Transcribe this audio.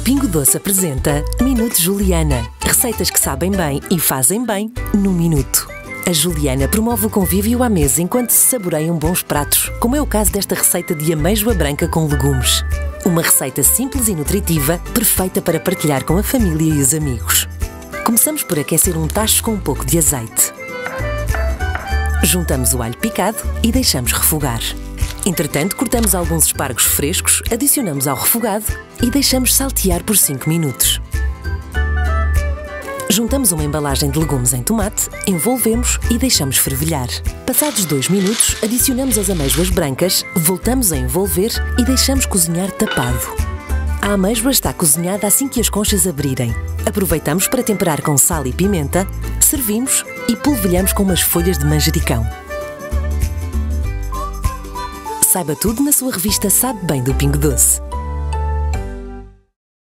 Pingo Doce apresenta Minuto Juliana. Receitas que sabem bem e fazem bem num minuto. A Juliana promove o convívio à mesa enquanto se saboreiam bons pratos, como é o caso desta receita de amêijoa branca com legumes. Uma receita simples e nutritiva, perfeita para partilhar com a família e os amigos. Começamos por aquecer um tacho com um pouco de azeite. Juntamos o alho picado e deixamos refogar. Entretanto, cortamos alguns espargos frescos, adicionamos ao refogado e deixamos saltear por 5 minutos. Juntamos uma embalagem de legumes em tomate, envolvemos e deixamos fervilhar. Passados 2 minutos, adicionamos as amêijoas brancas, voltamos a envolver e deixamos cozinhar tapado. A amêijoa está cozinhada assim que as conchas abrirem. Aproveitamos para temperar com sal e pimenta, servimos e polvilhamos com umas folhas de manjericão. Saiba tudo na sua revista Sabe Bem do Pingo Doce.